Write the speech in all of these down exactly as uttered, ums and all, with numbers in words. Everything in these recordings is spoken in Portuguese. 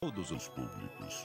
todos os públicos.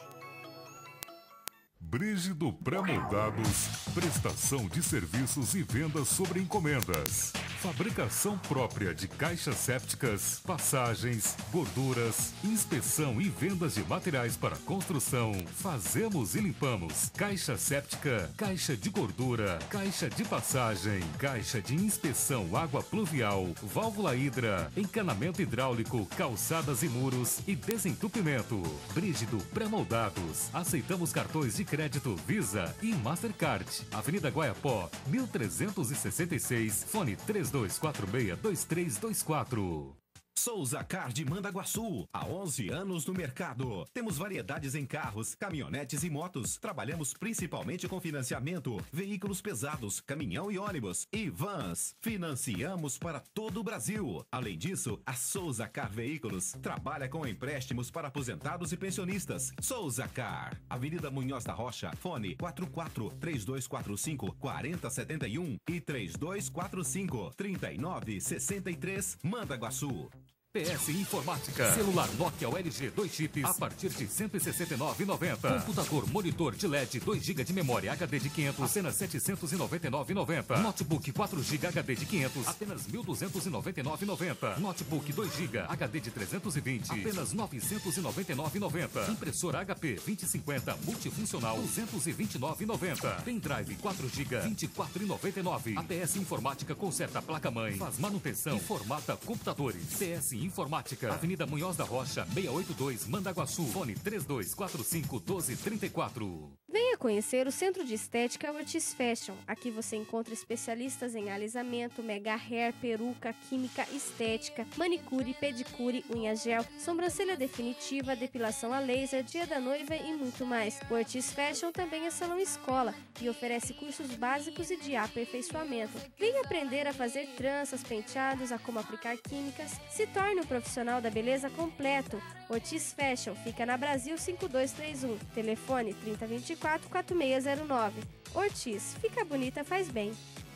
Brígido Pré-Moldados, prestação de serviços e vendas sobre encomendas. Fabricação própria de caixas sépticas, passagens, gorduras, inspeção e vendas de materiais para construção. Fazemos e limpamos caixa séptica, caixa de gordura, caixa de passagem, caixa de inspeção água pluvial, válvula hidra, encanamento hidráulico, calçadas e muros e desentupimento. Brígido Pré-Moldados. Aceitamos cartões de crédito Visa e Mastercard. Avenida Guaiapó, mil trezentos e sessenta e seis, fone três dois quatro seis, dois três dois quatro. Souza Car de Mandaguaçu, há onze anos no mercado. Temos variedades em carros, caminhonetes e motos. Trabalhamos principalmente com financiamento, veículos pesados, caminhão e ônibus e vans. Financiamos para todo o Brasil. Além disso, a Souza Car Veículos trabalha com empréstimos para aposentados e pensionistas. Souza Car, Avenida Munhoz da Rocha, fone quatro quatro, três dois quatro cinco, quatro zero sete um e três dois quatro cinco, três nove seis três, Mandaguaçu. P S Informática. Celular Nokia L G dois chips a partir de cento e sessenta e nove reais e noventa centavos. Computador monitor de L E D dois gigas de memória H D de quinhentos, apenas setecentos e noventa e nove reais e noventa centavos. Notebook quatro gigas H D de quinhentos, apenas mil duzentos e noventa e nove reais e noventa centavos. Notebook dois gigas H D de trezentos e vinte, apenas novecentos e noventa e nove reais e noventa centavos. Impressora H P vinte e cinquenta multifuncional duzentos e vinte e nove reais e noventa centavos. Pendrive quatro gigas vinte e quatro reais e noventa e nove centavos. A P S Informática conserta a placa-mãe, faz manutenção e formata computadores. P S Informática, Avenida Munhoz da Rocha, seiscentos e oitenta e dois, Mandaguaçu, fone três dois quatro cinco, um dois três quatro. Venha conhecer o Centro de Estética Ortiz Fashion. Aqui você encontra especialistas em alisamento, mega hair, peruca, química, estética, manicure, pedicure, unha gel, sobrancelha definitiva, depilação a laser, dia da noiva e muito mais. O Ortiz Fashion também é salão escola e oferece cursos básicos e de aperfeiçoamento. Venha aprender a fazer tranças, penteados, a como aplicar químicas. Se torne um profissional da beleza completo. Ortiz Fashion fica na Brasil cinco dois três um, telefone trinta, vinte e quatro, quatro seis zero nove. Ortiz, fica bonita, faz bem.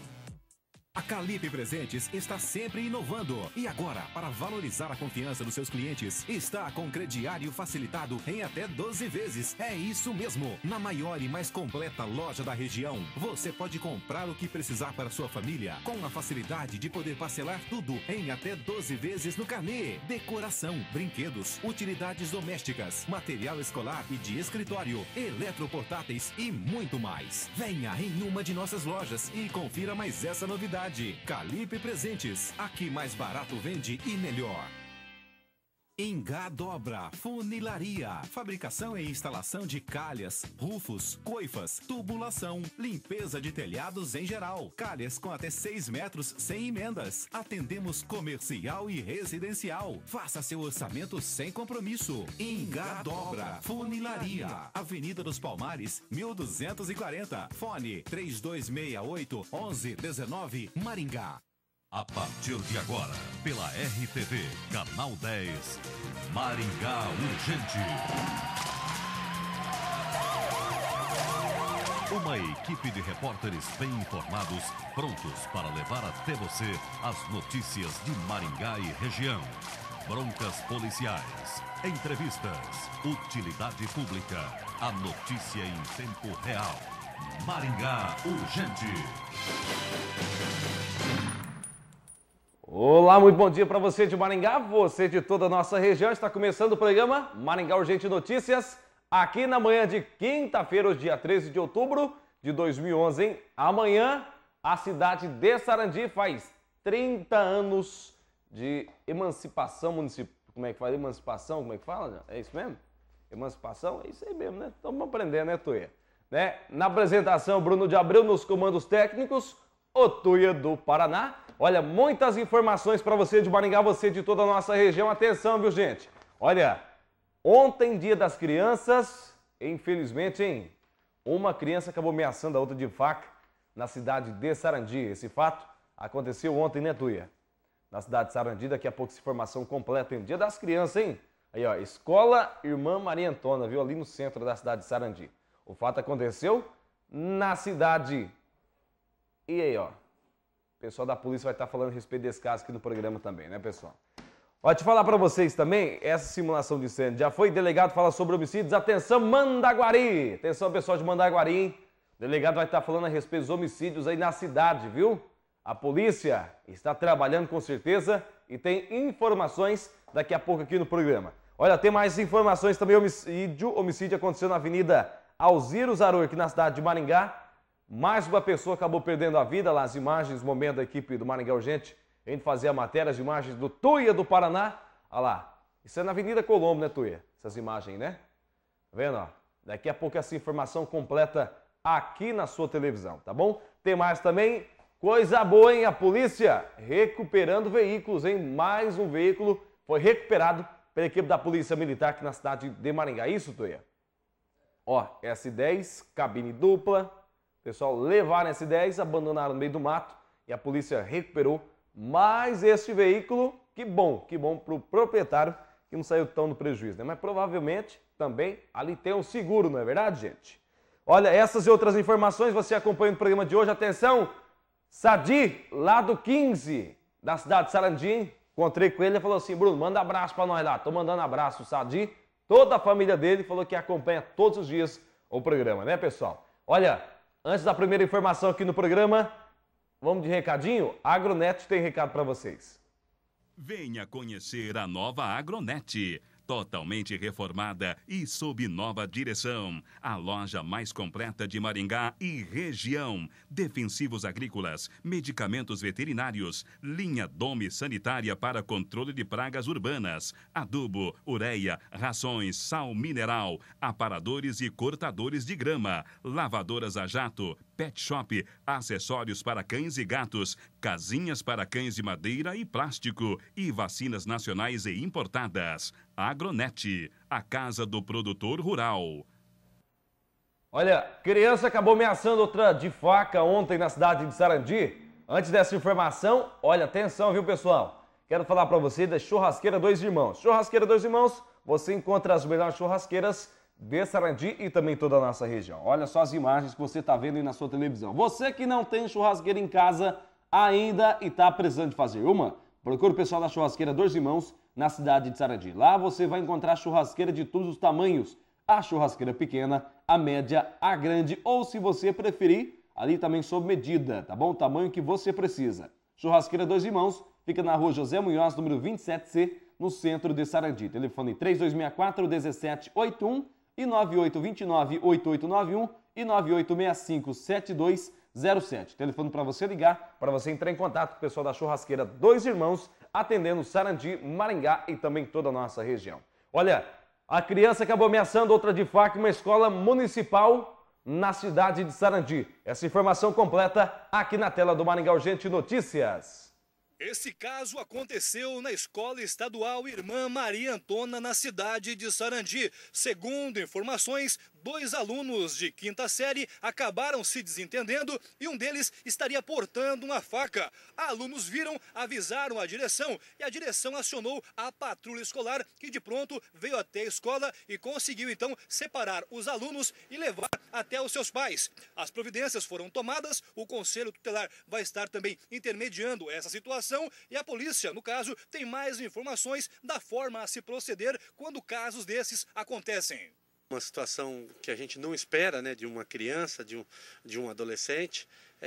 A Calipe Presentes está sempre inovando. E agora, para valorizar a confiança dos seus clientes, está com crediário facilitado em até doze vezes. É isso mesmo! Na maior e mais completa loja da região, você pode comprar o que precisar para sua família, com a facilidade de poder parcelar tudo em até doze vezes no carnê. Decoração, brinquedos, utilidades domésticas, material escolar e de escritório, eletroportáteis e muito mais. Venha em uma de nossas lojas e confira mais essa novidade. Calipe Presentes, aqui mais barato vende e melhor. Engá Dobra Funilaria, fabricação e instalação de calhas, rufos, coifas, tubulação, limpeza de telhados em geral, calhas com até seis metros sem emendas. Atendemos comercial e residencial. Faça seu orçamento sem compromisso. Engá Dobra Funilaria, Avenida dos Palmares, mil duzentos e quarenta, fone três dois seis oito, onze dezenove, Maringá. A partir de agora, pela R T V, Canal dez, Maringá Urgente. Uma equipe de repórteres bem informados, prontos para levar até você as notícias de Maringá e região. Broncas policiais, entrevistas, utilidade pública, a notícia em tempo real. Maringá Urgente. Olá, muito bom dia para você de Maringá, você de toda a nossa região. Está começando o programa Maringá Urgente Notícias, aqui na manhã de quinta-feira, hoje dia treze de outubro de dois mil e onze, hein? Amanhã, a cidade de Sarandi faz trinta anos de emancipação municipal. Como é que fala? Emancipação? Como é que fala? É isso mesmo? Emancipação? É isso aí mesmo, né? Estamos aprendendo, né, Tuia? Né? Na apresentação, Bruno de Abreu, nos comandos técnicos, o Tuia do Paraná. Olha, muitas informações para você de Maringá, você de toda a nossa região. Atenção, viu, gente? Olha, ontem, dia das crianças, infelizmente, hein? Uma criança acabou ameaçando a outra de faca na cidade de Sarandi. Esse fato aconteceu ontem, né, Tuia? Na cidade de Sarandi, daqui a pouco essa informação completa, hein? Dia das crianças, hein? Aí, ó, Escola Irmã Maria Antônia, viu? Ali no centro da cidade de Sarandi. O fato aconteceu na cidade. E aí, ó. O pessoal da polícia vai estar falando a respeito desse caso aqui no programa também, né, pessoal? Pode te falar para vocês também, essa simulação de incêndio já foi. Delegado fala sobre homicídios. Atenção, Mandaguari! Atenção, pessoal de Mandaguari, hein? O delegado vai estar falando a respeito dos homicídios aí na cidade, viu? A polícia está trabalhando com certeza e tem informações daqui a pouco aqui no programa. Olha, tem mais informações também. Homicídio, homicídio aconteceu na Avenida Alziro Zaru, aqui na cidade de Maringá. Mais uma pessoa acabou perdendo a vida. Lá as imagens, momento da equipe do Maringá Urgente, a gente fazia a matéria, as imagens do Tuia do Paraná. Olha lá, isso é na Avenida Colombo, né, Tuia? Essas imagens, né? Tá vendo, ó? Daqui a pouco essa informação completa aqui na sua televisão, tá bom? Tem mais também, coisa boa, hein? A polícia recuperando veículos, hein? Mais um veículo foi recuperado pela equipe da Polícia Militar aqui na cidade de Maringá. Isso, Tuia? Ó, S dez, cabine dupla. O pessoal levaram S dez, abandonaram no meio do mato e a polícia recuperou mais este veículo. Que bom, que bom para o proprietário que não saiu tão no prejuízo, né? Mas provavelmente também ali tem um seguro, não é verdade, gente? Olha, essas e outras informações você acompanha no programa de hoje. Atenção, Sadi, lá do quinze, da cidade de Sarandi, hein? Encontrei com ele e falou assim: Bruno, manda abraço para nós lá. Tô mandando abraço, Sadi. Toda a família dele falou que acompanha todos os dias o programa, né, pessoal? Olha, antes da primeira informação aqui no programa, vamos de recadinho? A Agronet tem recado para vocês. Venha conhecer a nova Agronet. Totalmente reformada e sob nova direção. A loja mais completa de Maringá e região. Defensivos agrícolas, medicamentos veterinários, linha Dome sanitária para controle de pragas urbanas, adubo, ureia, rações, sal mineral, aparadores e cortadores de grama, lavadoras a jato, pet shop, acessórios para cães e gatos, casinhas para cães de madeira e plástico e vacinas nacionais e importadas. Agronet, a casa do produtor rural. Olha, criança acabou ameaçando outra de faca ontem na cidade de Sarandi. Antes dessa informação, olha, atenção, viu, pessoal? Quero falar para você da Churrasqueira Dois Irmãos. Churrasqueira Dois Irmãos, você encontra as melhores churrasqueiras de Sarandi e também toda a nossa região. Olha só as imagens que você está vendo aí na sua televisão. Você que não tem churrasqueira em casa ainda e está precisando de fazer uma, procure o pessoal da Churrasqueira Dois Irmãos na cidade de Sarandi. Lá você vai encontrar churrasqueira de todos os tamanhos. A churrasqueira pequena, a média, a grande ou, se você preferir, ali também sob medida, tá bom? O tamanho que você precisa. Churrasqueira Dois Irmãos fica na rua José Munhoz, número vinte e sete C, no centro de Sarandi. Telefone três dois seis quatro, um sete oito um e nove oito dois nove, oito oito nove um e nove oito seis cinco, sete dois zero sete. Telefone para você ligar, para você entrar em contato com o pessoal da Churrasqueira Dois Irmãos, atendendo Sarandi, Maringá e também toda a nossa região. Olha, a criança acabou ameaçando outra de faca em uma escola municipal na cidade de Sarandi. Essa informação completa aqui na tela do Maringá Urgente Notícias. Esse caso aconteceu na Escola Estadual Irmã Maria Antona, na cidade de Sarandi. Segundo informações, dois alunos de quinta série acabaram se desentendendo e um deles estaria portando uma faca. Alunos viram, avisaram a direção e a direção acionou a patrulha escolar, que de pronto veio até a escola e conseguiu então separar os alunos e levar até os seus pais. As providências foram tomadas, o Conselho Tutelar vai estar também intermediando essa situação e a polícia, no caso, tem mais informações da forma a se proceder quando casos desses acontecem. Uma situação que a gente não espera, né, de uma criança, de um, de um adolescente,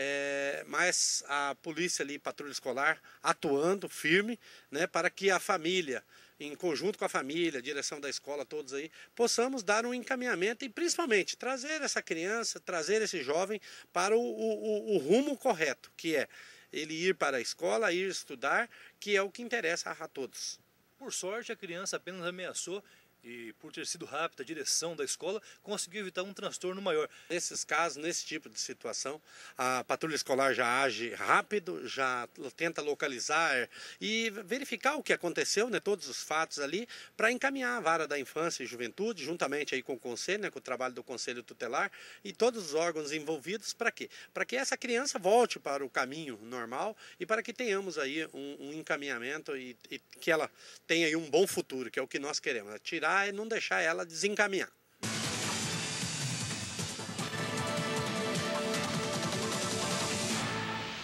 é, mas a polícia ali, patrulha escolar, atuando firme, né, para que a família, em conjunto com a família, a direção da escola, todos aí, possamos dar um encaminhamento e principalmente trazer essa criança, trazer esse jovem para o, o, o rumo correto, que é ele ir para a escola, ir estudar, que é o que interessa a todos. Por sorte, a criança apenas ameaçou e, por ter sido rápida, a direção da escola conseguiu evitar um transtorno maior. Nesses casos, nesse tipo de situação, a patrulha escolar já age rápido, já tenta localizar e verificar o que aconteceu, né, todos os fatos ali, para encaminhar a vara da infância e juventude, juntamente aí com o conselho, né, com o trabalho do Conselho Tutelar e todos os órgãos envolvidos, para quê? Para que essa criança volte para o caminho normal e para que tenhamos aí um, um encaminhamento e, e que ela tenha aí um bom futuro, que é o que nós queremos, tirar e não deixar ela desencaminhar.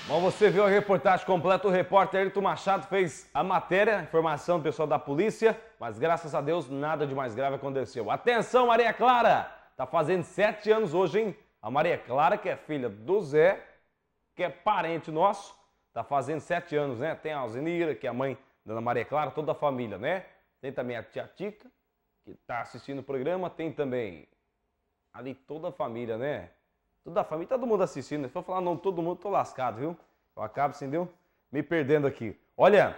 Bom, você viu a reportagem completa, o repórter Ayrton Machado fez a matéria, informação do pessoal da polícia, mas graças a Deus nada de mais grave aconteceu. Atenção, Maria Clara! Tá fazendo sete anos hoje, hein? A Maria Clara, que é filha do Zé, que é parente nosso, tá fazendo sete anos, né? Tem a Alzenira, que é a mãe da Ana Maria Clara, toda a família, né? Tem também a tia Tica, que tá assistindo o programa, tem também ali toda a família, né? Toda a família, todo mundo assistindo. Se for falar não, todo mundo, tô lascado, viu? Eu acabo, assim, deu? Me perdendo aqui. Olha,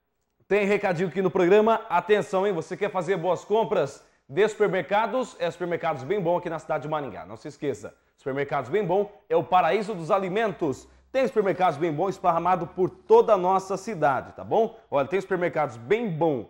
tem recadinho aqui no programa. Atenção, hein? Você quer fazer boas compras de supermercados? É supermercados bem bom aqui na cidade de Maringá. Não se esqueça. Supermercados bem bom é o paraíso dos alimentos. Tem supermercados bem bom esparramado por toda a nossa cidade, tá bom? Olha, tem supermercados bem bom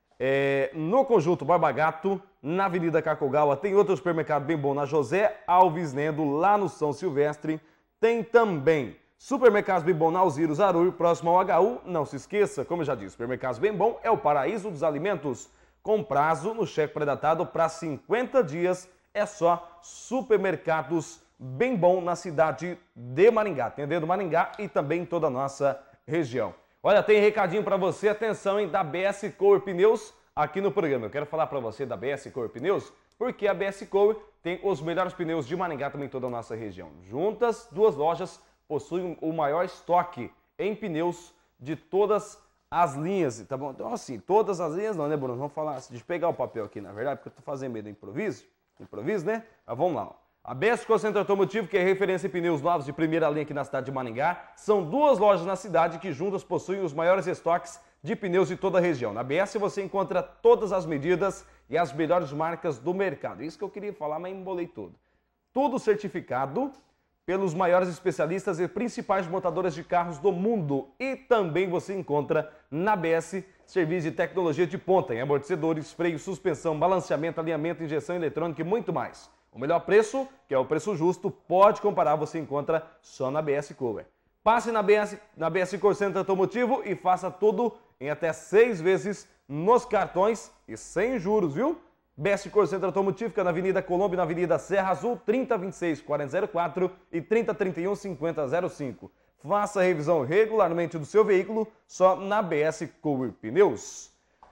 é, no Conjunto Barba Gato, na Avenida Cacogawa. Tem outro supermercado bem bom na José Alves Nendo, lá no São Silvestre. Tem também supermercados bem bom na Alziro Zarulho, próximo ao H U. Não se esqueça, como eu já disse, supermercados bem bom é o paraíso dos alimentos. Com prazo no cheque pré-datado para cinquenta dias, é só supermercados bem bom na cidade de Maringá, atendendo Maringá e também em toda a nossa região. Olha, tem recadinho para você, atenção, hein, da B S Cover Pneus aqui no programa. Eu quero falar para você da B S Cover Pneus, porque a B S Cover tem os melhores pneus de Maringá, também em toda a nossa região. Juntas, duas lojas possuem o maior estoque em pneus de todas as linhas, tá bom? Então, assim, todas as linhas não, né, Bruno? Vamos falar, deixa eu pegar o papel aqui, na verdade, porque eu tô fazendo meio do improviso, improviso, né? Mas vamos lá, ó. A B S Concentro Automotivo, que é referência em pneus novos de primeira linha aqui na cidade de Maringá, são duas lojas na cidade que juntas possuem os maiores estoques de pneus de toda a região. Na B S você encontra todas as medidas e as melhores marcas do mercado. Isso que eu queria falar, mas embolei tudo. Tudo certificado pelos maiores especialistas e principais montadoras de carros do mundo. E também você encontra na B S serviço de tecnologia de ponta em amortecedores, freio, suspensão, balanceamento, alinhamento, injeção eletrônica e muito mais. O melhor preço, que é o preço justo, pode comparar, você encontra só na B S Cover. Passe na B S, na B S Cor Centro Automotivo e faça tudo em até seis vezes nos cartões e sem juros, viu? B S Cor Centro Automotivo, fica na Avenida Colombo, na Avenida Serra Azul, trinta vinte e seis, quarenta zero quatro e trinta trinta e um, cinquenta zero cinco. Faça a revisão regularmente do seu veículo só na B S Cover Pneus.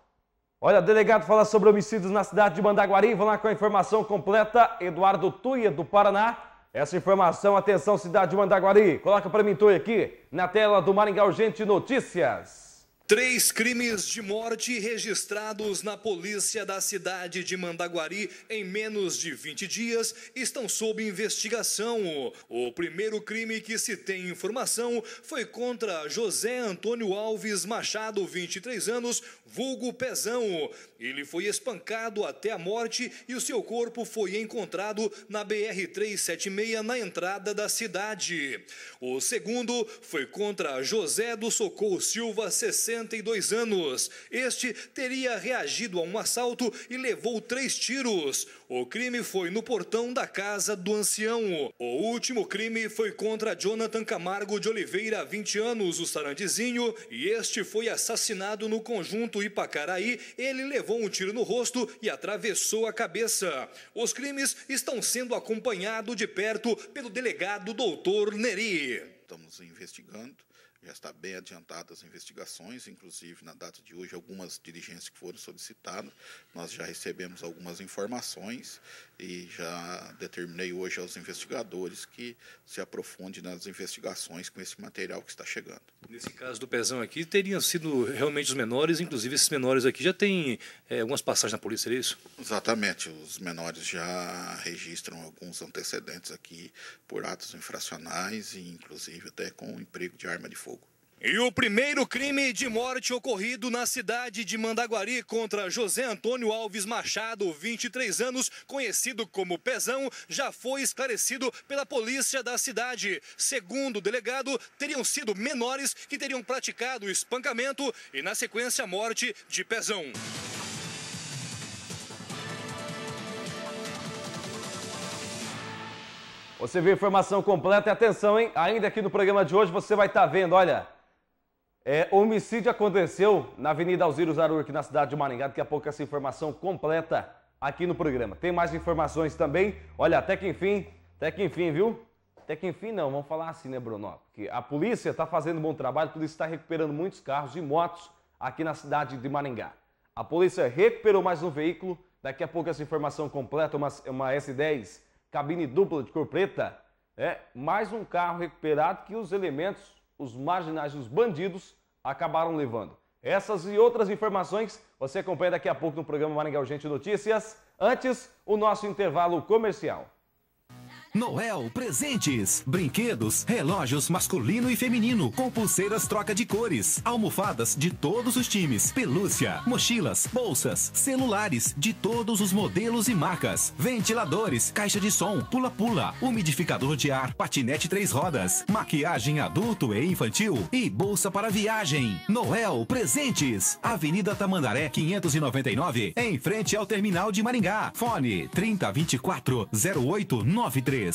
Olha, delegado fala sobre homicídios na cidade de Mandaguari. Vamos lá com a informação completa. Eduardo Tuia, do Paraná. Essa informação, atenção, cidade de Mandaguari. Coloca para mim, Tuia, aqui na tela do Maringá Urgente Notícias. Três crimes de morte registrados na polícia da cidade de Mandaguari em menos de vinte dias estão sob investigação. O primeiro crime que se tem informação foi contra José Antônio Alves Machado, vinte e três anos, vulgo Pezão. Ele foi espancado até a morte e o seu corpo foi encontrado na B R trezentos e setenta e seis na entrada da cidade. O segundo foi contra José do Socorro Silva, sessenta e dois anos. Este teria reagido a um assalto e levou três tiros. O crime foi no portão da casa do ancião. O último crime foi contra Jonathan Camargo de Oliveira, vinte anos, o Sarandizinho, e este foi assassinado no Conjunto Ipacaraí. Ele levou um tiro no rosto e atravessou a cabeça. Os crimes estão sendo acompanhados de perto pelo delegado doutor Neri. Estamos investigando. Já está bem adiantadas as investigações, inclusive na data de hoje algumas diligências que foram solicitadas. Nós já recebemos algumas informações e já determinei hoje aos investigadores que se aprofundem nas investigações com esse material que está chegando. Nesse caso do Pezão aqui, teriam sido realmente os menores, inclusive esses menores aqui já têm é, algumas passagens na polícia, é isso? Exatamente, os menores já registram alguns antecedentes aqui por atos infracionais e inclusive até com emprego de arma de fogo. E o primeiro crime de morte ocorrido na cidade de Mandaguari contra José Antônio Alves Machado, vinte e três anos, conhecido como Pezão, já foi esclarecido pela polícia da cidade. Segundo o delegado, teriam sido menores que teriam praticado o espancamento e, na sequência, a morte de Pezão. Você viu a informação completa e atenção, hein? Ainda aqui no programa de hoje você vai estar vendo, olha... É, o homicídio aconteceu na Avenida Alziro Zarur, aqui na cidade de Maringá. Daqui a pouco essa informação completa aqui no programa. Tem mais informações também. Olha, até que enfim, até que enfim, viu? Até que enfim não, vamos falar assim, né, Bruno? Porque a polícia está fazendo um bom trabalho, a polícia está recuperando muitos carros e motos aqui na cidade de Maringá. A polícia recuperou mais um veículo, daqui a pouco essa informação completa, uma, uma S dez, cabine dupla de cor preta, é mais um carro recuperado que os elementos, os marginais, os bandidos acabaram levando. Essas e outras informações você acompanha daqui a pouco no programa Maringá Urgente Notícias. Antes, o nosso intervalo comercial. Noel Presentes, brinquedos, relógios masculino e feminino, com pulseiras troca de cores, almofadas de todos os times, pelúcia, mochilas, bolsas, celulares de todos os modelos e marcas, ventiladores, caixa de som, pula-pula, umidificador de ar, patinete três rodas, maquiagem adulto e infantil e bolsa para viagem. Noel Presentes, Avenida Tamandaré quinhentos e noventa e nove, em frente ao terminal de Maringá. Fone trinta, vinte e quatro, zero oito nove três.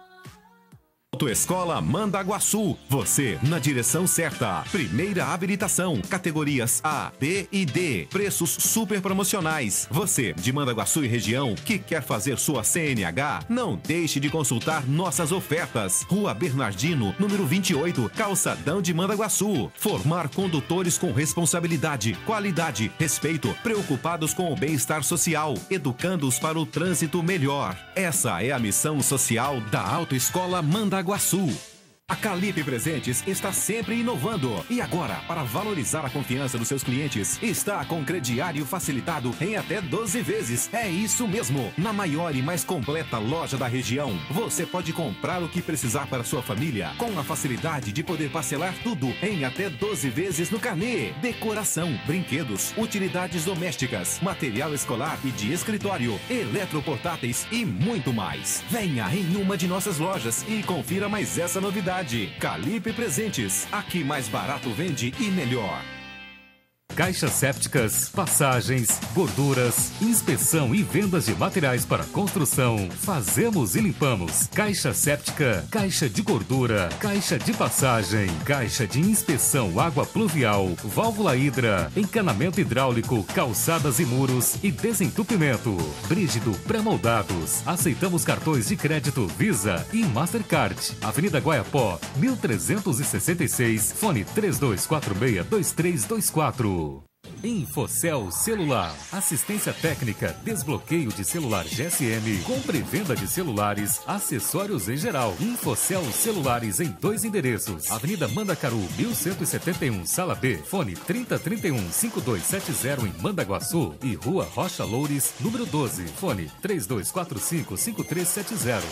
Autoescola Mandaguaçu, você na direção certa. Primeira habilitação, categorias A, B e D, preços super promocionais. Você de Mandaguaçu e região que quer fazer sua C N H, não deixe de consultar nossas ofertas. Rua Bernardino, número vinte e oito, Calçadão de Mandaguaçu. Formar condutores com responsabilidade, qualidade, respeito, preocupados com o bem-estar social, educando-os para o trânsito melhor. Essa é a missão social da Autoescola Mandaguaçu. A Calipe Presentes está sempre inovando. E agora, para valorizar a confiança dos seus clientes, está com crediário facilitado em até doze vezes. É isso mesmo! Na maior e mais completa loja da região, você pode comprar o que precisar para sua família, com a facilidade de poder parcelar tudo em até doze vezes no carnê. Decoração, brinquedos, utilidades domésticas, material escolar e de escritório, eletroportáteis e muito mais. Venha em uma de nossas lojas e confira mais essa novidade. Calipe Presentes, aqui mais barato vende e melhor. Caixas sépticas, passagens, gorduras, inspeção e vendas de materiais para construção. Fazemos e limpamos. Caixa séptica, caixa de gordura, caixa de passagem, caixa de inspeção água pluvial, válvula hidra, encanamento hidráulico, calçadas e muros e desentupimento. Brígido pré-moldados. Aceitamos cartões de crédito Visa e Mastercard. Avenida Guaiapó, mil trezentos e sessenta e seis, fone três dois quatro seis, dois três dois quatro. Infocel Celular, assistência técnica, desbloqueio de celular G S M, compra e venda de celulares, acessórios em geral. Infocel Celulares em dois endereços: Avenida Mandacaru, mil cento e setenta e um, Sala B, fone trinta, trinta e um, cinquenta e dois setenta em Mandaguaçu, e Rua Rocha Loures, número doze, fone três dois quatro cinco, cinco três sete zero.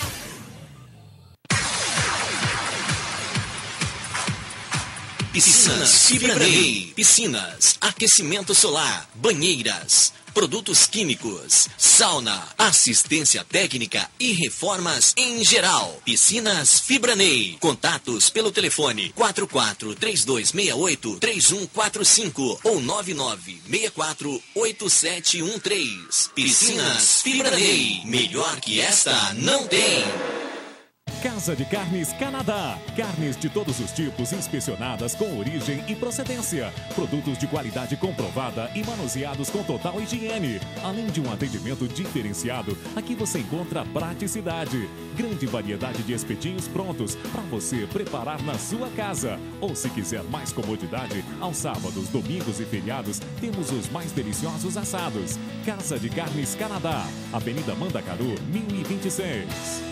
Piscinas Fibranei, piscinas, aquecimento solar, banheiras, produtos químicos, sauna, assistência técnica e reformas em geral. Piscinas Fibranei. Contatos pelo telefone quatro quatro três dois seis oito, três um quatro cinco ou nove nove seis quatro oito sete um três. Piscinas Fibranei. Melhor que esta não tem. Casa de Carnes Canadá. Carnes de todos os tipos inspecionadas com origem e procedência. Produtos de qualidade comprovada e manuseados com total higiene. Além de um atendimento diferenciado, aqui você encontra praticidade. Grande variedade de espetinhos prontos para você preparar na sua casa. Ou se quiser mais comodidade, aos sábados, domingos e feriados, temos os mais deliciosos assados. Casa de Carnes Canadá. Avenida Mandacaru, mil e vinte e seis.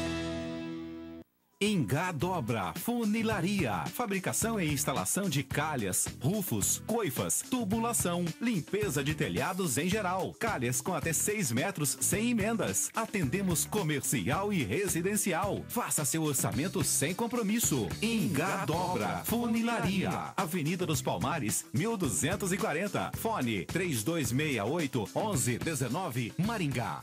Ingá Dobra Funilaria, fabricação e instalação de calhas, rufos, coifas, tubulação, limpeza de telhados em geral, calhas com até seis metros sem emendas. Atendemos comercial e residencial. Faça seu orçamento sem compromisso. Ingá Dobra Funilaria, Avenida dos Palmares, mil duzentos e quarenta, fone três dois seis oito, onze dezenove, Maringá.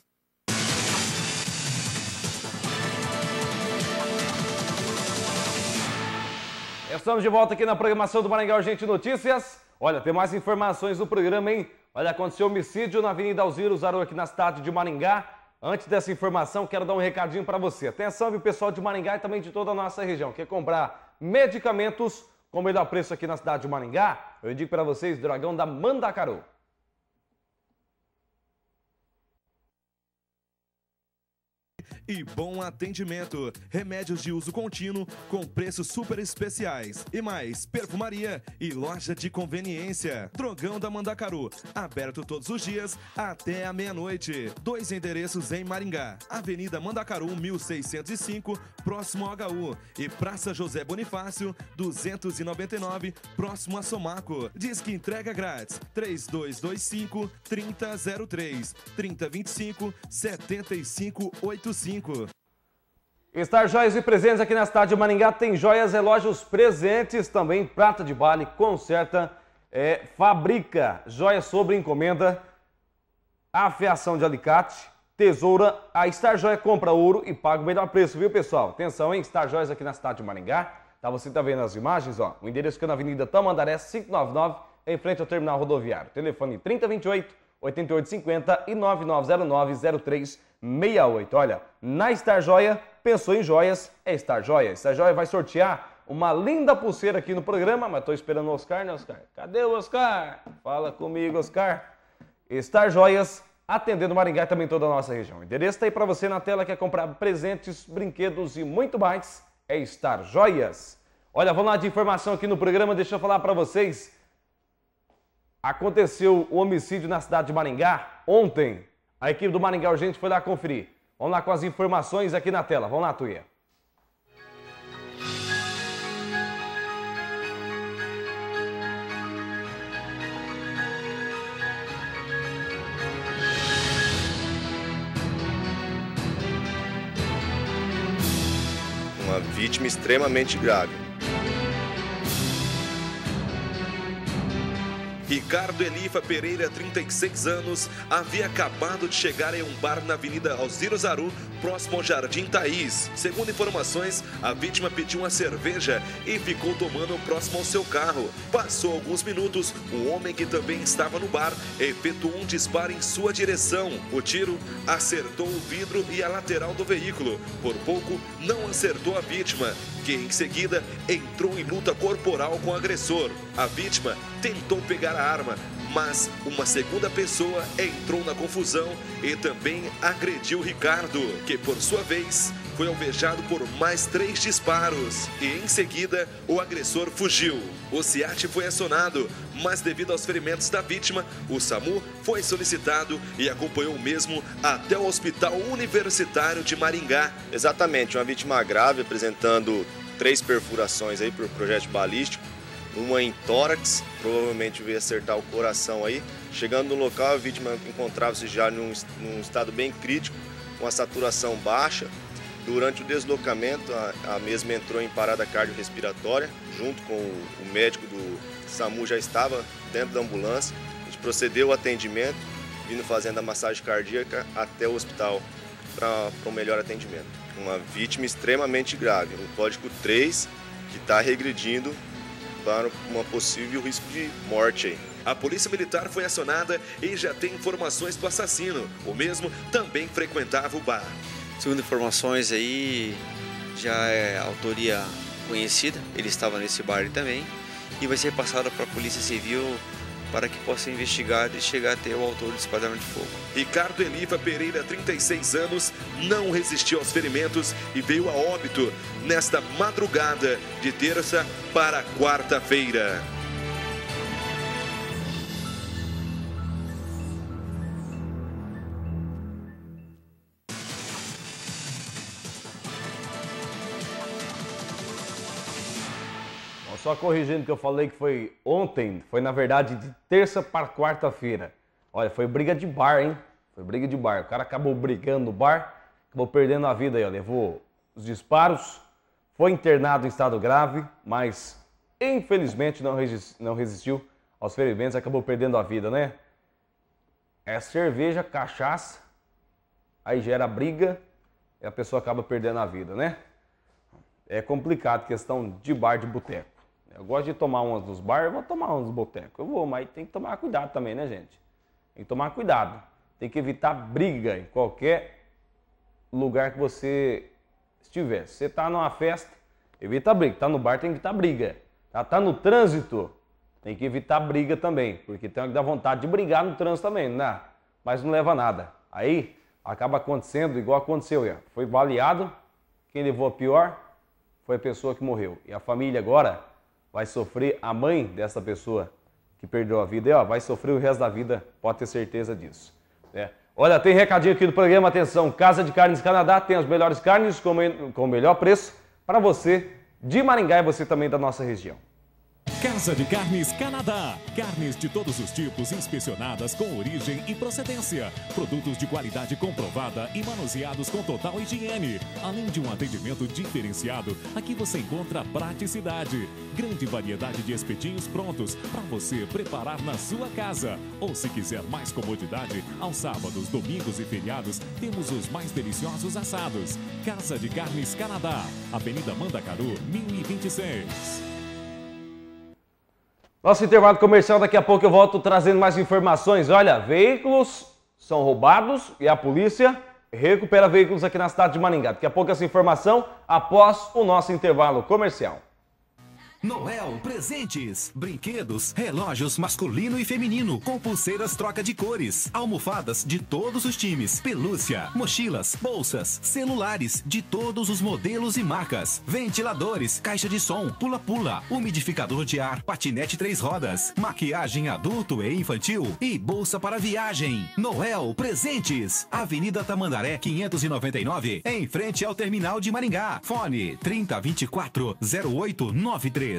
Estamos de volta aqui na programação do Maringá Urgente Notícias. Olha, tem mais informações do programa, hein? Olha, aconteceu homicídio na Avenida Alzira Zarou aqui na cidade de Maringá. Antes dessa informação, quero dar um recadinho para você. Atenção, viu, pessoal de Maringá e também de toda a nossa região. Quer comprar medicamentos com o melhor preço aqui na cidade de Maringá? Eu indico para vocês, Dragão da Mandacaru. e bom atendimento. Remédios de uso contínuo com preços super especiais. E mais, perfumaria e loja de conveniência. Drogão da Mandacaru, aberto todos os dias até a meia-noite. Dois endereços em Maringá. Avenida Mandacaru, mil seiscentos e cinco, próximo ao H U. E Praça José Bonifácio, duzentos e noventa e nove, próximo a Somaco. Diz que entrega grátis. três dois dois cinco, trinta zero três, trinta vinte e cinco, setenta e cinco oitenta e cinco. Star Joias e Presentes aqui na cidade de Maringá tem joias, relógios, presentes, também prata de bale, conserta, é, fabrica joias sobre encomenda, afiação de alicate, tesoura. A Star Joia compra ouro e paga o melhor preço, viu, pessoal? Atenção, hein? Star Joias aqui na cidade de Maringá. Tá, você tá vendo as imagens, ó. O endereço fica na Avenida Tamandaré quinhentos e noventa e nove, em frente ao terminal rodoviário. Telefone trinta vinte e oito, oitenta e oito cinquenta e nove nove zero nove, zero três seis oito. Olha, na Star Joia, pensou em joias, é Star Joia. Star Joia vai sortear uma linda pulseira aqui no programa, mas tô esperando o Oscar, né, Oscar? Cadê o Oscar? Fala comigo, Oscar. Star Joias, atendendo Maringá e também toda a nossa região. O endereço tá aí pra você na tela, quer comprar presentes, brinquedos e muito mais, é Star Joias. Olha, vamos lá de informação aqui no programa, deixa eu falar pra vocês. Aconteceu o homicídio na cidade de Maringá ontem. A equipe do Maringá Urgente foi lá conferir. Vamos lá com as informações aqui na tela. Vamos lá, Tuia. Uma vítima extremamente grave. Ricardo Elifa Pereira, trinta e seis anos, havia acabado de chegar em um bar na Avenida Alziro Zaru, próximo ao Jardim Thaís. Segundo informações, a vítima pediu uma cerveja e ficou tomando próximo ao seu carro. Passou alguns minutos, o homem que também estava no bar efetuou um disparo em sua direção. O tiro acertou o vidro e a lateral do veículo. Por pouco, não acertou a vítima, que em seguida entrou em luta corporal com o agressor. A vítima tentou pegar a arma, mas uma segunda pessoa entrou na confusão e também agrediu Ricardo, que por sua vez foi alvejado por mais três disparos e em seguida o agressor fugiu. O SEAT foi acionado, mas devido aos ferimentos da vítima, o SAMU foi solicitado e acompanhou o mesmo até o Hospital Universitário de Maringá. Exatamente, uma vítima grave apresentando três perfurações aí por projétil balístico, uma em tórax, provavelmente veio acertar o coração aí. Chegando no local, a vítima encontrava-se já num, num estado bem crítico, com a saturação baixa. Durante o deslocamento, a, a mesma entrou em parada cardiorrespiratória, junto com o, o médico do SAMU já estava dentro da ambulância. A gente procedeu o atendimento, vindo fazendo a massagem cardíaca até o hospital para um melhor atendimento. Uma vítima extremamente grave, um código três, que está regredindo para uma possível risco de morte aí. A polícia militar foi acionada e já tem informações do assassino. O mesmo também frequentava o bar. Segundo informações aí, já é autoria conhecida, ele estava nesse bar também e vai ser passada para a Polícia Civil para que possa investigar e chegar até o autor do esquadrão de fogo. Ricardo Elifa Pereira, trinta e seis anos, não resistiu aos ferimentos e veio a óbito nesta madrugada de terça para quarta-feira. Só corrigindo que eu falei que foi ontem, foi na verdade de terça para quarta-feira. Olha, foi briga de bar, hein? Foi briga de bar. O cara acabou brigando no bar, acabou perdendo a vida aí, ó. Levou os disparos, foi internado em estado grave, mas infelizmente não, resist, não resistiu aos ferimentos, acabou perdendo a vida, né? É cerveja, cachaça, aí gera briga e a pessoa acaba perdendo a vida, né? É complicado, questão de bar de boteco. Eu gosto de tomar umas dos bar, eu vou tomar umas dos botecos. Eu vou, mas tem que tomar cuidado também, né, gente? Tem que tomar cuidado. Tem que evitar briga em qualquer lugar que você estiver. Se você tá numa festa, evita briga. Tá no bar, tem que evitar briga. Tá, tá no trânsito, tem que evitar briga também. Porque tem que dar vontade de brigar no trânsito também, né? Mas não leva a nada. Aí, acaba acontecendo igual aconteceu. Já. Foi baleado, quem levou a pior foi a pessoa que morreu. E a família agora vai sofrer, a mãe dessa pessoa que perdeu a vida, e, ó, vai sofrer o resto da vida, pode ter certeza disso. Né? Olha, tem recadinho aqui do programa, atenção, Casa de Carnes Canadá tem as melhores carnes com, com o melhor preço para você de Maringá e você também da nossa região. Casa de Carnes Canadá. Carnes de todos os tipos inspecionadas com origem e procedência. Produtos de qualidade comprovada e manuseados com total higiene. Além de um atendimento diferenciado, aqui você encontra praticidade. Grande variedade de espetinhos prontos para você preparar na sua casa. Ou se quiser mais comodidade, aos sábados, domingos e feriados, temos os mais deliciosos assados. Casa de Carnes Canadá. Avenida Mandacaru, mil e vinte e seis. Nosso intervalo comercial, daqui a pouco eu volto trazendo mais informações. Olha, veículos são roubados e a polícia recupera veículos aqui na cidade de Maringá. Daqui a pouco essa informação após o nosso intervalo comercial. Noel Presentes, brinquedos, relógios masculino e feminino, com pulseiras troca de cores, almofadas de todos os times, pelúcia, mochilas, bolsas, celulares de todos os modelos e marcas, ventiladores, caixa de som, pula-pula, umidificador de ar, patinete três rodas, maquiagem adulto e infantil e bolsa para viagem. Noel Presentes, Avenida Tamandaré quinhentos e noventa e nove, em frente ao terminal de Maringá. Fone trinta, vinte e quatro, zero oito nove três.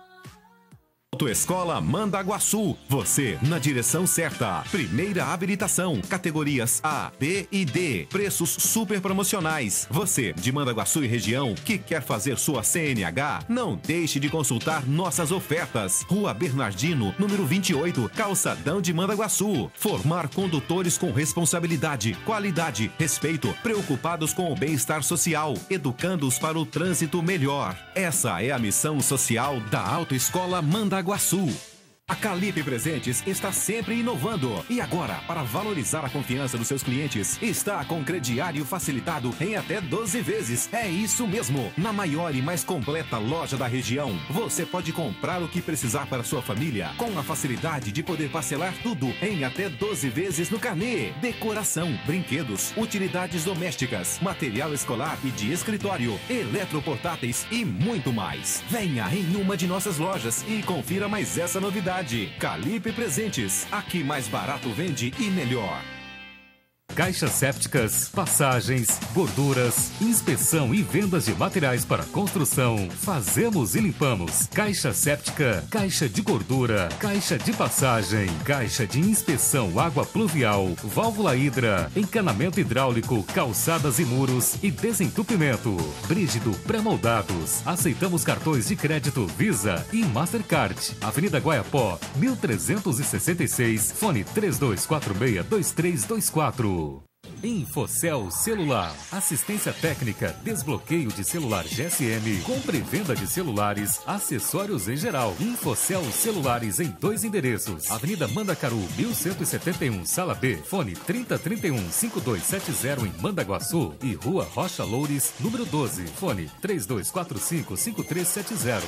Autoescola Mandaguaçu, você na direção certa. Primeira habilitação, categorias A, B e D, preços super promocionais. Você de Mandaguaçu e região que quer fazer sua C N H, não deixe de consultar nossas ofertas. Rua Bernardino, número vinte e oito, Calçadão de Mandaguaçu. Formar condutores com responsabilidade, qualidade, respeito, preocupados com o bem-estar social, educando-os para o trânsito melhor. Essa é a missão social da Autoescola Mandaguaçu. A Calipe Presentes está sempre inovando. E agora, para valorizar a confiança dos seus clientes, está com crediário facilitado em até doze vezes. É isso mesmo! Na maior e mais completa loja da região, você pode comprar o que precisar para sua família, com a facilidade de poder parcelar tudo em até doze vezes no carnê. Decoração, brinquedos, utilidades domésticas, material escolar e de escritório, eletroportáteis e muito mais. Venha em uma de nossas lojas e confira mais essa novidade. Calipe Presentes, aqui mais barato vende e melhor. Caixas sépticas, passagens, gorduras, inspeção e vendas de materiais para construção. Fazemos e limpamos. Caixa séptica, caixa de gordura, caixa de passagem, caixa de inspeção água pluvial, válvula hidra, encanamento hidráulico, calçadas e muros e desentupimento. Brígido pré-moldados. Aceitamos cartões de crédito Visa e Mastercard. Avenida Guaiapó, mil trezentos e sessenta e seis, fone três dois quatro seis, dois três dois quatro. Infocel Celular, assistência técnica, desbloqueio de celular G S M, compra e venda de celulares, acessórios em geral. Infocel Celulares em dois endereços: Avenida Mandacaru, mil cento e setenta e um, Sala B, fone trinta, trinta e um, cinquenta e dois setenta em Mandaguaçu, e Rua Rocha Loures, número doze, fone três dois quatro cinco, cinco três sete zero.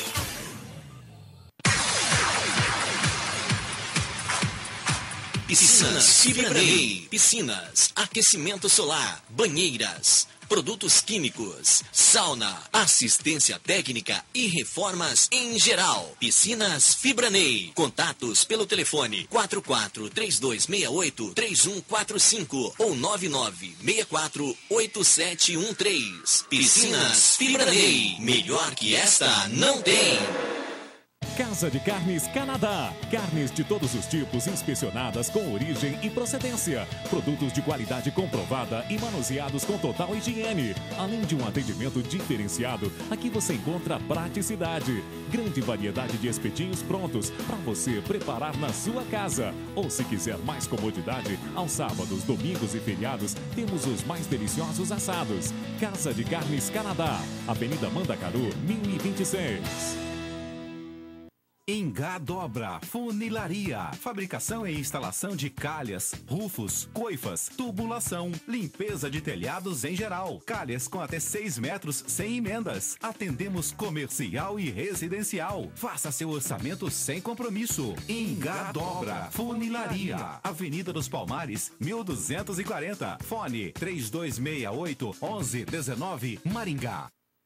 Piscinas Fibranei, piscinas, aquecimento solar, banheiras, produtos químicos, sauna, assistência técnica e reformas em geral. Piscinas Fibranei. Contatos pelo telefone quatro quatro três dois seis oito três um quatro cinco ou nove nove seis quatro oito sete um três. Piscinas Fibranei. Melhor que esta não tem. Casa de Carnes Canadá. Carnes de todos os tipos inspecionadas com origem e procedência. Produtos de qualidade comprovada e manuseados com total higiene. Além de um atendimento diferenciado, aqui você encontra praticidade. Grande variedade de espetinhos prontos para você preparar na sua casa. Ou se quiser mais comodidade, aos sábados, domingos e feriados, temos os mais deliciosos assados. Casa de Carnes Canadá. Avenida Mandacaru, mil e vinte e seis. Engá Dobra Funilaria. Fabricação e instalação de calhas, rufos, coifas, tubulação, limpeza de telhados em geral. Calhas com até seis metros sem emendas. Atendemos comercial e residencial. Faça seu orçamento sem compromisso. Engá Dobra Funilaria. Avenida dos Palmares, mil duzentos e quarenta. Fone três dois seis oito, onze dezenove, Maringá.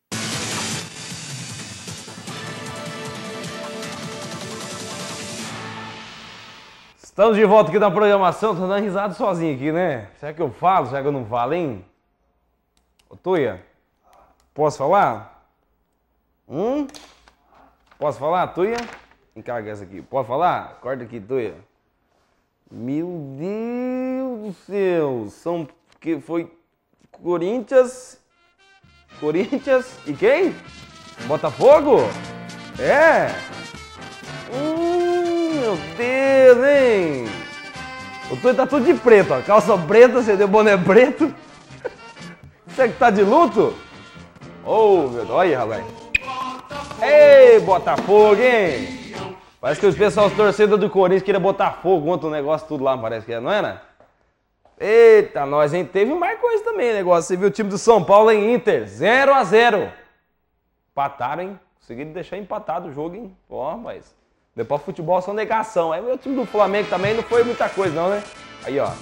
Estamos de volta aqui na programação, tô dando risada sozinho aqui, né? Será que eu falo? Será que eu não falo, hein? Ô, Tuia, posso falar? Hum? Posso falar, Tuia? Encarga essa aqui. Pode falar? Corta aqui, Tuia. Meu Deus do céu. São... que foi... Corinthians... Corinthians e quem? Botafogo? É... Hum, meu Deus, hein? O Tuia tá tudo de preto, ó. Calça preta, você deu boné preto. Você que tá de luto? Ô, oh, meu Deus, olha aí, rapaz. Ei, Botafogo, hein? Parece que os pessoal, os torcedores do Corinthians queriam botar fogo contra o negócio tudo lá, parece que é, não era? Eita, nós, hein? Teve mais coisa também, negócio. Você viu o time do São Paulo em Inter, zero a zero. Empataram, hein? Conseguiram deixar empatado o jogo, hein? Ó, mas... Depois futebol só negação. Aí o time do Flamengo também não foi muita coisa não, né? Aí, ó.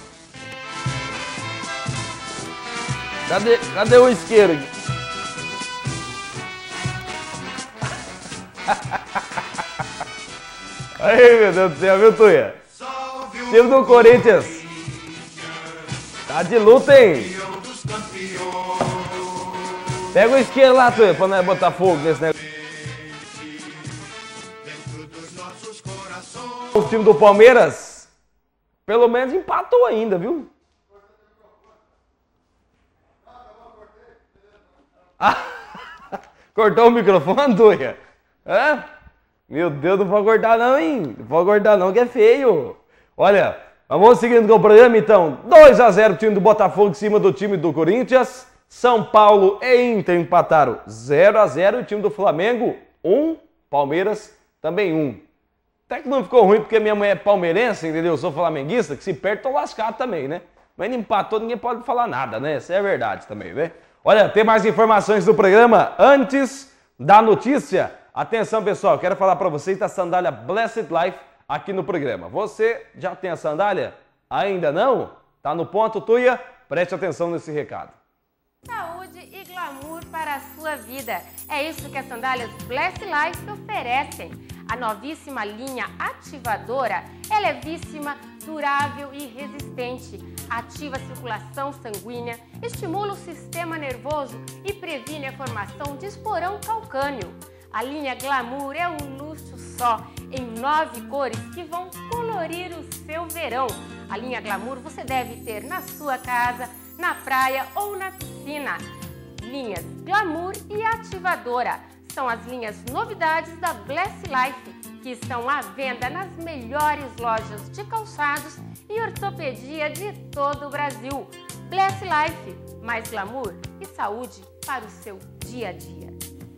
Cadê, cadê o isqueiro aqui? Aí, meu Deus do céu, viu, Tuia? Time do Corinthians. Tá de luta, hein? Pega o isqueiro lá, Tuia, pra nós botar fogo nesse negócio. O time do Palmeiras, pelo menos empatou ainda, viu? Ah, cortou o microfone, Tuia? Hã? Meu Deus, não pode cortar não, hein? Não pode cortar não, que é feio. Olha, vamos seguindo com o programa, então. dois a zero o time do Botafogo em cima do time do Corinthians. São Paulo e Inter empataram zero a zero. O time do Flamengo, um. Palmeiras, também um. Até que não ficou ruim porque minha mãe é palmeirense, entendeu? Eu sou flamenguista, que se perde, tô lascado também, né? Mas não empatou, ninguém pode falar nada, né? Isso é verdade também, né? Olha, tem mais informações do programa antes da notícia. Atenção, pessoal, quero falar para vocês da sandália Blessed Life aqui no programa. Você já tem a sandália? Ainda não? Tá no ponto, Tuia? Preste atenção nesse recado. Saúde e glamour para a sua vida. É isso que as sandálias Blessed Life oferecem. A novíssima linha ativadora é levíssima, durável e resistente. Ativa a circulação sanguínea, estimula o sistema nervoso e previne a formação de esporão calcâneo. A linha Glamour é um luxo só, em nove cores que vão colorir o seu verão. A linha Glamour você deve ter na sua casa, na praia ou na piscina. Linhas Glamour e Ativadora são as linhas novidades da Blessed Life, que estão à venda nas melhores lojas de calçados e ortopedia de todo o Brasil. Blessed Life, mais glamour e saúde para o seu dia a dia.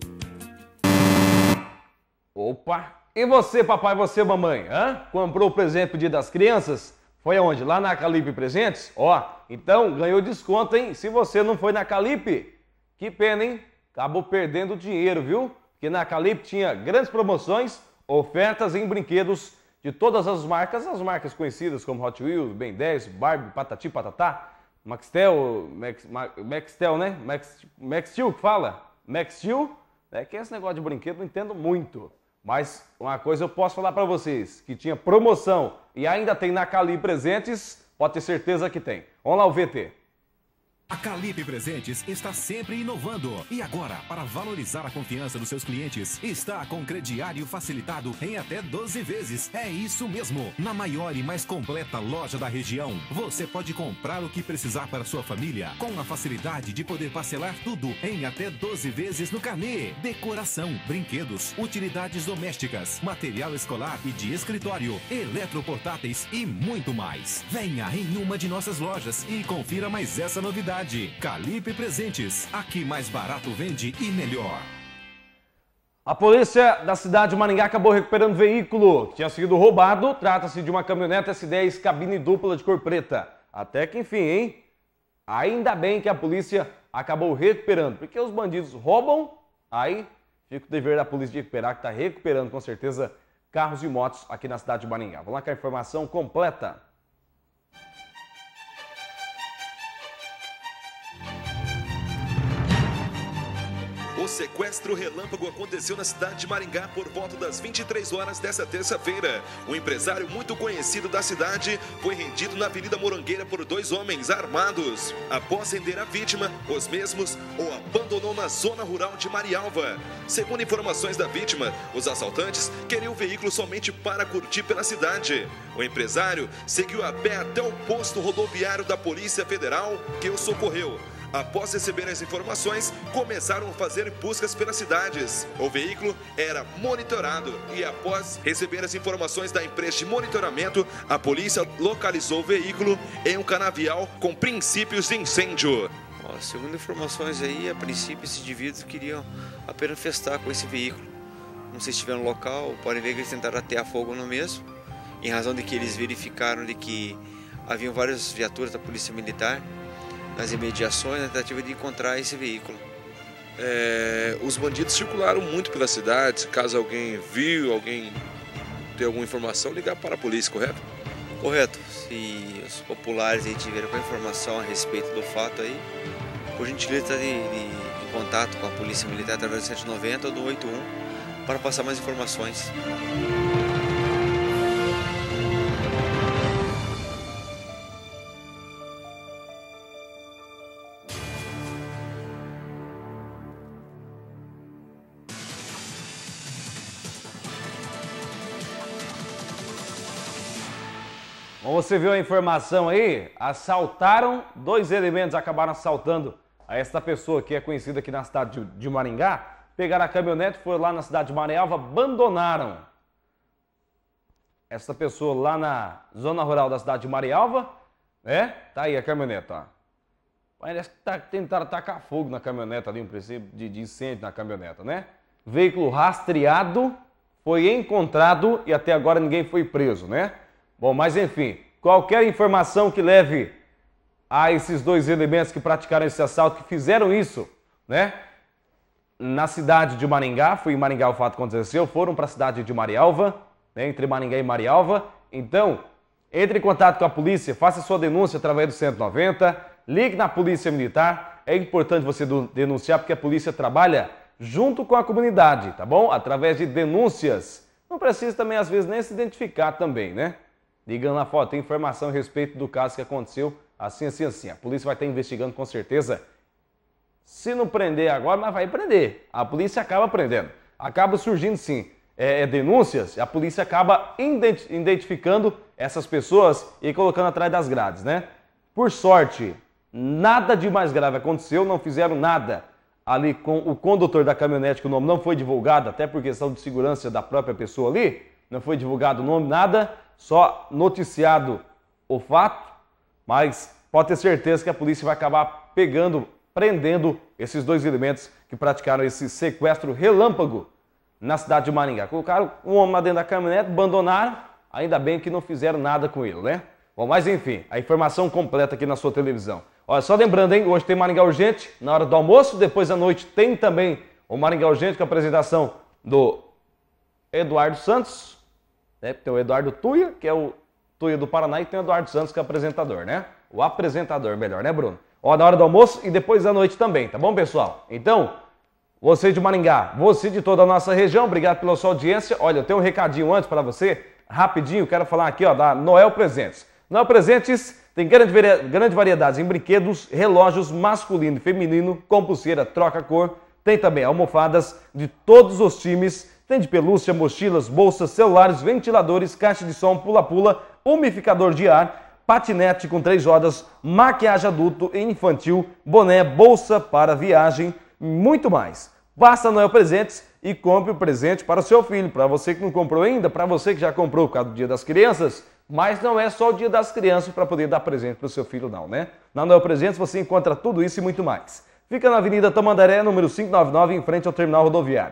Opa! E você, papai, você, mamãe? Hã? Comprou o presente pro Dia das Crianças? Foi aonde? Lá na Calipe Presentes? Ó, então ganhou desconto, hein? Se você não foi na Calipe, que pena, hein? Acabou perdendo dinheiro, viu? Porque na Calipe tinha grandes promoções, ofertas em brinquedos de todas as marcas, as marcas conhecidas como Hot Wheels, Ben dez, Barbie, Patati Patatá, Maxtel, Max, Maxtel, né? Max, Max Steel que fala? Max Steel, é que esse negócio de brinquedo não entendo muito. Mas uma coisa eu posso falar para vocês, que tinha promoção e ainda tem na Calipe Presentes, pode ter certeza que tem. Vamos lá o V T. A Calipe Presentes está sempre inovando. E agora, para valorizar a confiança dos seus clientes, está com crediário facilitado em até doze vezes. É isso mesmo. Na maior e mais completa loja da região, você pode comprar o que precisar para sua família, com a facilidade de poder parcelar tudo em até doze vezes no carnê. Decoração, brinquedos, utilidades domésticas, material escolar e de escritório, eletroportáteis e muito mais. Venha em uma de nossas lojas e confira mais essa novidade. Calipe Presentes, aqui mais barato vende e melhor. A polícia da cidade de Maringá acabou recuperando o veículo que tinha sido roubado. Trata-se de uma caminhonete S dez cabine dupla de cor preta. Até que enfim, hein? Ainda bem que a polícia acabou recuperando, porque os bandidos roubam, aí fica o dever da polícia de recuperar, que está recuperando com certeza carros e motos aqui na cidade de Maringá. Vamos lá com a informação completa. O sequestro relâmpago aconteceu na cidade de Maringá por volta das vinte e três horas desta terça-feira. Um empresário muito conhecido da cidade foi rendido na Avenida Morangueira por dois homens armados. Após render a vítima, os mesmos o abandonou na zona rural de Marialva. Segundo informações da vítima, os assaltantes queriam o veículo somente para curtir pela cidade. O empresário seguiu a pé até o posto rodoviário da Polícia Federal, que o socorreu. Após receber as informações, começaram a fazer buscas pelas cidades. O veículo era monitorado e após receber as informações da empresa de monitoramento, a polícia localizou o veículo em um canavial com princípios de incêndio. Ó, segundo informações aí, a princípio esses indivíduos queriam apenas festar com esse veículo. Não sei se estiver no local, podem ver que eles tentaram atear fogo no mesmo, em razão de que eles verificaram de que haviam várias viaturas da Polícia Militar nas imediações, na tentativa de encontrar esse veículo. É, os bandidos circularam muito pela cidade. Caso alguém viu, alguém tem alguma informação, ligar para a polícia, correto? Correto. Se os populares aí tiverem alguma informação a respeito do fato aí, por gentileza de, de, de contato com a Polícia Militar através do sete noventa ou do oito um para passar mais informações. Como você viu a informação aí, assaltaram, dois elementos acabaram assaltando a esta pessoa que é conhecida aqui na cidade de Maringá, pegaram a caminhonete, foram lá na cidade de Marialva, abandonaram essa pessoa lá na zona rural da cidade de Marialva, né? Tá aí a caminhonete, ó. Parece que tá, tentaram tacar fogo na caminhonete ali, um princípio de, de incêndio na caminhonete, né? Veículo rastreado, foi encontrado e até agora ninguém foi preso, né? Bom, mas enfim, qualquer informação que leve a esses dois elementos que praticaram esse assalto, que fizeram isso, né? Na cidade de Maringá, foi em Maringá o fato que aconteceu, foram para a cidade de Marialva, né, entre Maringá e Marialva. Então, entre em contato com a polícia, faça sua denúncia através do cento e noventa, ligue na Polícia Militar. É importante você denunciar porque a polícia trabalha junto com a comunidade, tá bom? Através de denúncias. Não precisa também, às vezes, nem se identificar também, né? Ligando na foto, tem informação a respeito do caso que aconteceu, assim, assim, assim. A polícia vai estar investigando com certeza. Se não prender agora, mas vai prender. A polícia acaba prendendo. Acaba surgindo, sim, é, denúncias, a polícia acaba identificando essas pessoas e colocando atrás das grades, né? Por sorte, nada de mais grave aconteceu, não fizeram nada ali com o condutor da caminhonete, que o nome não foi divulgado, até por questão de segurança da própria pessoa ali, não foi divulgado o nome, nada, só noticiado o fato, mas pode ter certeza que a polícia vai acabar pegando, prendendo esses dois elementos que praticaram esse sequestro relâmpago na cidade de Maringá. Colocaram um homem lá dentro da caminhonete, abandonaram, ainda bem que não fizeram nada com ele, né? Bom, mas enfim, a informação completa aqui na sua televisão. Olha, só lembrando, hein, hoje tem Maringá Urgente na hora do almoço, depois à noite tem também o Maringá Urgente com a apresentação do Eduardo Santos, né? Tem o Eduardo Tuia, que é o Tuia do Paraná, e tem o Eduardo Santos, que é o apresentador, né? O apresentador, melhor, né, Bruno? Ó, na hora do almoço e depois da noite também, tá bom, pessoal? Então, você de Maringá, você de toda a nossa região, obrigado pela sua audiência. Olha, eu tenho um recadinho antes para você, rapidinho, quero falar aqui, ó, da Noel Presentes. Noel Presentes tem grande, grande variedade em brinquedos, relógios masculino e feminino, com pulseira, troca-cor. Tem também almofadas de todos os times, tem de pelúcia, mochilas, bolsas, celulares, ventiladores, caixa de som, pula-pula, umidificador de ar, patinete com três rodas, maquiagem adulto e infantil, boné, bolsa para viagem, muito mais. Basta Noel Presentes e compre o presente para o seu filho, para você que não comprou ainda, para você que já comprou por causa do Dia das Crianças, mas não é só o Dia das Crianças para poder dar presente para o seu filho não, né? Na Noel Presentes você encontra tudo isso e muito mais. Fica na Avenida Tamandaré, número quinhentos e noventa e nove, em frente ao terminal rodoviário.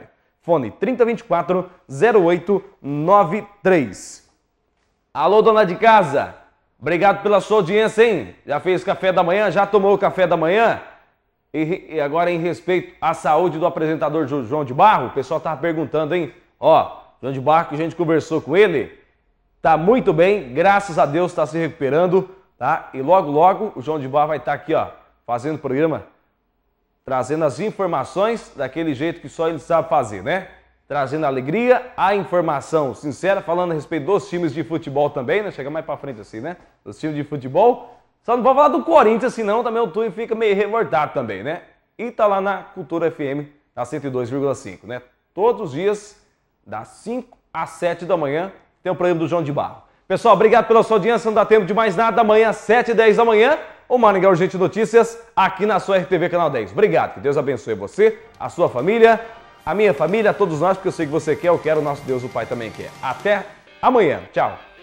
Fone trinta e vinte e quatro, zero oito nove três. Alô, dona de casa. Obrigado pela sua audiência, hein? Já fez café da manhã? Já tomou o café da manhã? E, e agora, em respeito à saúde do apresentador João de Barro, o pessoal tava perguntando, hein? Ó, João de Barro, que a gente conversou com ele, tá muito bem, graças a Deus, está se recuperando, tá? E logo, logo, o João de Barro vai estar aqui, ó, fazendo o programa, trazendo as informações daquele jeito que só ele sabe fazer, né? Trazendo a alegria, a informação sincera, falando a respeito dos times de futebol também, né? Chega mais pra frente assim, né? Dos times de futebol. Só não pode falar do Corinthians, senão também o Tui fica meio revoltado também, né? E tá lá na Cultura F M, na cento e dois vírgula cinco, né? Todos os dias, das cinco às sete da manhã, tem o programa do João de Barro. Pessoal, obrigado pela sua audiência, não dá tempo de mais nada. Amanhã, sete e dez da manhã, o Maringá Urgente Notícias, aqui na sua R T V Canal dez. Obrigado, que Deus abençoe você, a sua família, a minha família, a todos nós, porque eu sei que você quer, eu quero, o nosso Deus, o Pai também quer. Até amanhã. Tchau.